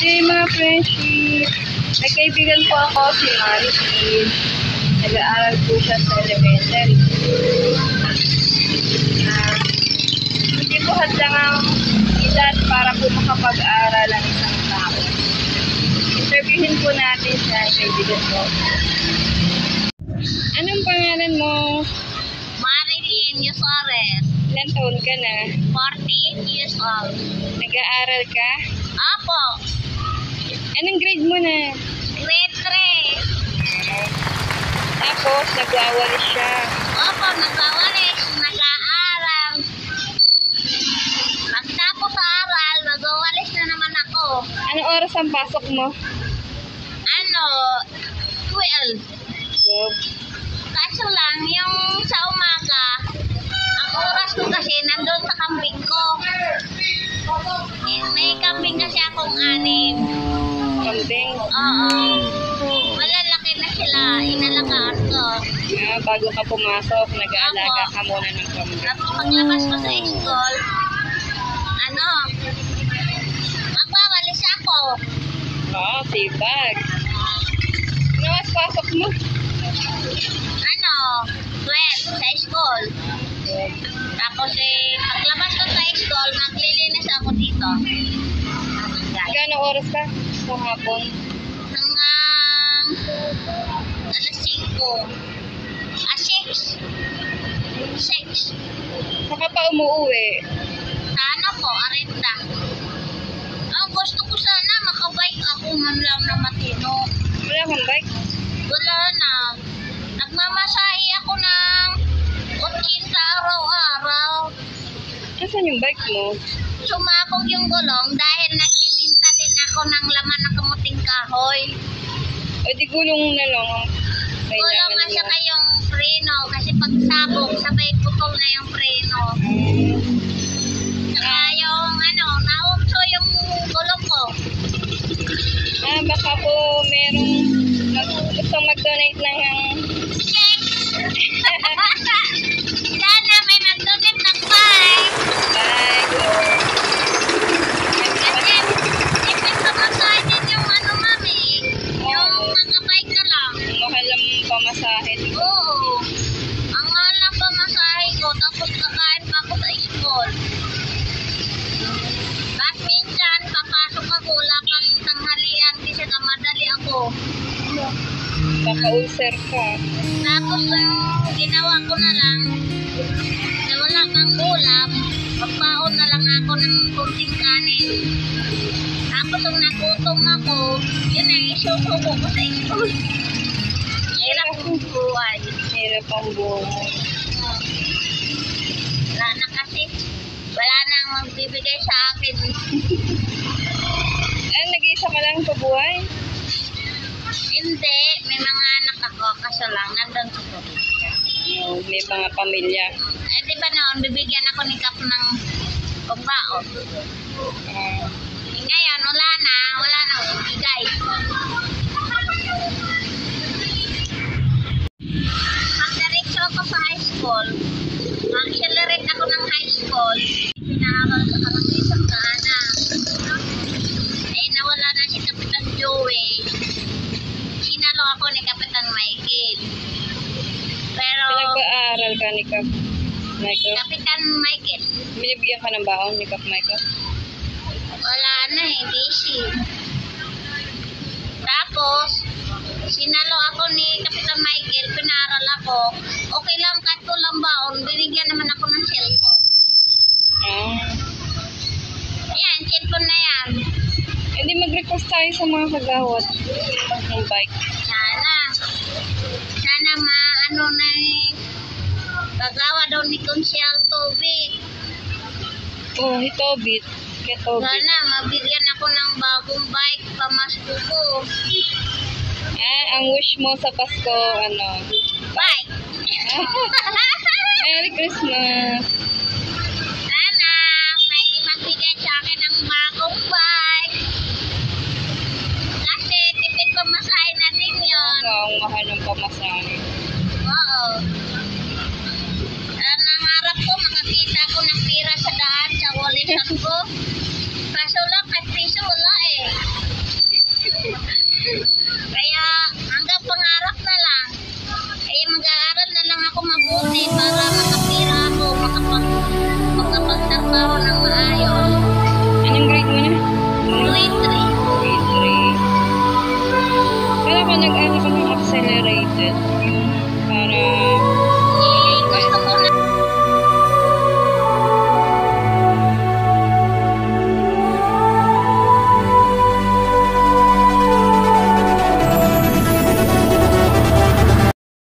Okay, mga friendship. May kaibigan po ako, si Maricel. Nag-aaral po siya sa elementary. Hindi po hadlang ang edad para po makapag-aral ang isang tao. Interviewin po natin siya, kaibigan ko. Anong pangalan mo? Marilyn Yusores, Ilan taon ka na? 14 years old. Nag-aaral ka? Apo, Anong grade mo na? grade 3. Tapos, nagwawalis siya. Opo, nagwawalis, nag-aaral. Pagtapos sa aral, magwawalis na naman ako. Anong oras ang pasok mo? 12. Wow. Kaso lang, yung sa umaga, ang oras ko kasi nandun sa kambing ko. May kambing kasi akong 6. Kambing. Oo. Malalaki na sila, inalagaan ko. Bago ka pumasok, nag-aalaga ka muna ng kambing. Tapos paglabas ko sa school, magwawalis ako. Sipag. Ano mas pasok mo? 12 sa school. Tapos paglabas ko sa school, maglilinis ako dito. Gano'ng oras ka? Sa hapon? Hanggang alas 5. 6. Saka pa umuwi. Sa Arinta. Ang gusto ko sana makabike ako man lang na matino. Wala kang bike? Wala na. Nagmamasahe ako ng 80 araw-araw. Nasaan yung bike mo? Sumabog yung gulong dahil nagbibinta din ako ng laman ng kamuting kahoy. O di gulong na lang ang Gulong nga siya kayong preno kasi pag sabog, sabay putol na yung preno. Saka yung naupso yung gulong ko. Baka po merong gustong mag-donate ng Check! Sana may mag-donate ng bike. bike or Kasi, ipin pamasahe din yung mami. Yung mga bike na lang. mahal ang pamasahe. Oo. Ang mahal ng pamasahe ko, tapos kakain pa ako sa school. Tapos minsan, papasok ako, wala pang tanghalian kasi madali ako. Baka-ulcer ka. Tapos ginawa ko na lang, na wala kang ulam, magbaon na lang ako ng kunting kanin. Tapos nung nagutom ako, yun ang isusuko ko sa school. Hirap ang buhay. Hirap ang buhay. Wala na kasi, wala nang magbibigay sa akin. Nag-iisa ka lang sa buhay? Hindi, may mga anak ako, kaso lang, nandun sa probinsya. May mga pamilya. Di ba noon, bibigyan ako ni Kap ng pagbaon. Ngayon, wala na bibigay. Pagdiretso ako sa high school, accelerate ako ng high school, pinaaral sa Karangisang Kaana. Nawala na si Kapitan Joey. Sinalo ako ni Kapitan Michael. Pero, Pinag-aaral ka ni Kap Michael? Kapitan Michael, Binibigyan ka ng baon ni Kap Michael? wala na busy. Tapos, sinalo ako ni Kapitan Michael, pinaral ako. Okay lang, kato lang baon, binigyan naman ako ng cellphone. Ayan, cellphone na yan. Hindi mag-request tayo sa mga kagawad ng bike. Sana na gagawa daw ni Consial Tobit. Hitobit. Ketobit. Sana mabigyan ako ng bagong bike pamasko ko. Ang wish mo sa Pasko, Bike! Merry Christmas! Sana may magbigay sa akin ng bagong bike. Kasi tipid pamasahe na din yun. Ang mahal ng pamasahe. Oo. Nangarap ko, makakita ko ng pira sa daan sa walisan ko. Kaso lang, kahit piso wala eh. mabuti para makapira ako, makapagtrabaho ng maayos. Anong grade mo na? Grade 3. Grade 3. Kaya ka nag-ano ka ng accelerated.